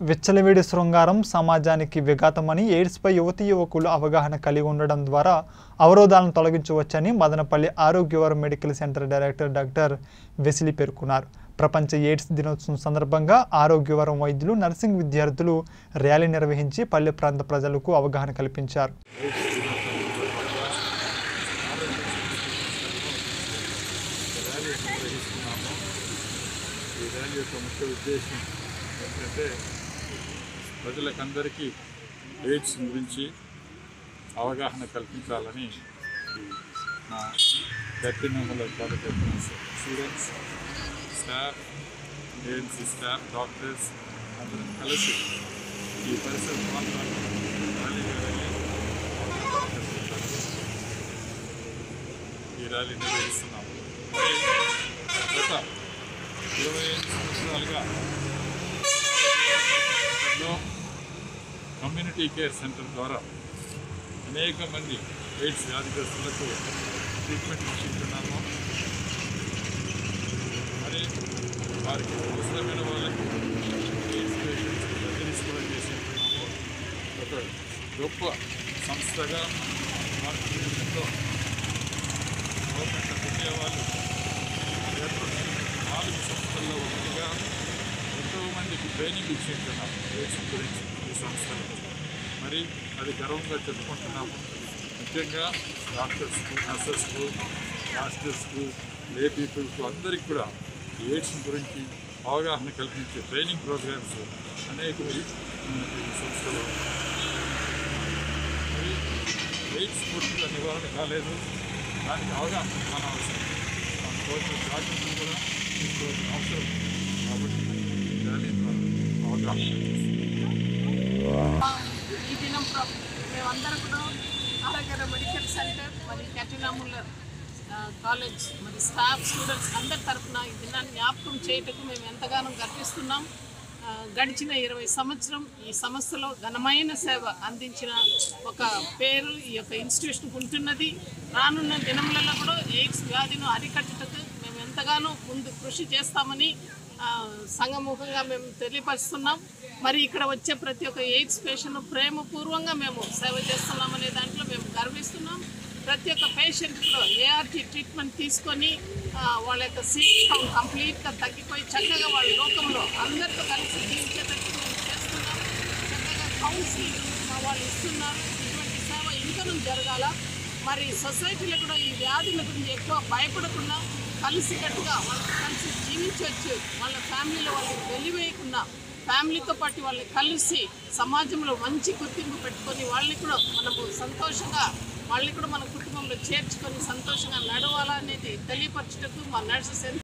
విచ్చలవిడి శృంగారం సమాజానికి విఘాతమని ఎయిడ్స్పై యువతీ యువకులు అవగాహన కలిగి ఉండడం ద్వారా అవరోధాలను తొలగించవచ్చని Madanapalle Arogyavaram medical centre director doctor Wesley పేర్కొన్నారు. ప్రపంచ ఎయిడ్స్ దినోత్సవం సందర్భంగా ఆరోగ్యవరం వైద్యులు నర్సింగ్ విద్యార్థులు ర్యాలీ నిర్వహించి పల్లె ప్రాంత ప్రజలకు అవగాహన కల్పించారు. ప్రజలకందరికీ ఎయిడ్స్ గురించి అవగాహన కల్పించాలని మా 30 మెంబర్ల students, staff, ANC staff, doctors అందరం కలిసి ఈ పరిసర ప్రాంతాల్లో ర్యాలీగా వెళ్ళి ఈ ర్యాలీ నిర్వహిస్తున్నాము. గత 25 సంవత్సరాలుగా కమ్యూనిటీ కేర్ సెంటర్ ద్వారా అనేక మంది ఎయిడ్స్ వ్యాధిగ్రస్తులకు ట్రీట్మెంట్ ఇస్తున్నాము. మరి వారికి అవసరమైన వాళ్ళకి ఎయిడ్స్ పేషెంట్స్ సర్జరీస్ కూడా చేస్తున్నాము. ఒక గొప్ప సంస్థగా భారతదేశంలో గవర్నమెంట్ ఆఫ్ ఇండియా వాళ్ళు ఏర్పడుతున్న 4 సంస్థల్లో ఒకటిగా ఎంతోమందికి ట్రైనింగ్ ఇచ్చింటున్నాము ఎయిడ్స్ గురించి ఈ సంస్థలో. మరి అది గర్వంగా చెప్పుకుంటున్నాము. ముఖ్యంగా డాక్టర్స్కు, నర్సెస్కు, మాస్టర్స్కు, లే పీపుల్కు అందరికీ కూడా ఈ ఎయిడ్స్ గురించి అవగాహన కల్పించే ట్రైనింగ్ ప్రోగ్రామ్స్ అనేక ఈ సంస్థలో. మరి ఎయిడ్స్ పూర్తిగా నివారణ కాలేదు, దానికి అవగాహన చాలా అవసరం. మన కోరిన జాగ్రత్తలు కూడా తీసుకోవాల్సిన అవసరం. కాబట్టి ఈ దినం మేమందరం కూడా ఆరోగ్య మెడికల్ సెంటర్ మరి కటినాముల కాలేజ్ మరి స్టాఫ్, స్టూడెంట్స్ అందరి తరఫున ఈ దినాన్ని జ్ఞాపకం చేయటకు మేము ఎంతగానో గర్విస్తున్నాం. గడిచిన 20 సంవత్సరం ఈ సంస్థలో ఘనమైన సేవ అందించిన ఒక పేరు ఈ యొక్క ఇన్స్టిట్యూషన్కి ఉంటున్నది. రానున్న దినములలో కూడా ఎయిడ్స్ వ్యాధిని అరికట్టుటకు మేము ఎంతగానో ముందు కృషి చేస్తామని సంఘముఖంగా మేము తెలియపరుస్తున్నాం. మరి ఇక్కడ వచ్చే ప్రతి ఒక్క ఎయిడ్స్ పేషెంట్ ప్రేమపూర్వంగా మేము సేవ చేస్తున్నామనే దాంట్లో మేము గర్విస్తున్నాం. ప్రతి ఒక్క పేషెంట్ కూడా ఏఆర్టీ ట్రీట్మెంట్ తీసుకొని వాళ్ళ యొక్క సీట్ కౌంట్ కంప్లీట్గా తగ్గిపోయి చక్కగా వాళ్ళ లోకంలో అందరితో కలిసి జీవించేటట్టు మేము చేస్తున్నాం. చక్కగా కౌన్సిలింగ్ వాళ్ళు ఇస్తున్నారు. ఇటువంటి సేవ ఇంకనూ జరగాల. మరి సొసైటీలో కూడా ఈ వ్యాధుల గురించి ఎక్కువ భయపడకుండా కలిసికట్టుగా వాళ్ళకి కలిసి జీవించవచ్చు. వాళ్ళ ఫ్యామిలీలో వాళ్ళకి వెలివేయకుండా ఫ్యామిలీతో పాటు వాళ్ళని కలిసి సమాజంలో మంచి గుర్తింపు పెట్టుకొని వాళ్ళని కూడా మనకు సంతోషంగా వాళ్ళని కూడా మన కుటుంబంలో చేర్చుకొని సంతోషంగా నడవాలనేది తెలియపరచుటకు మా నర్సెస్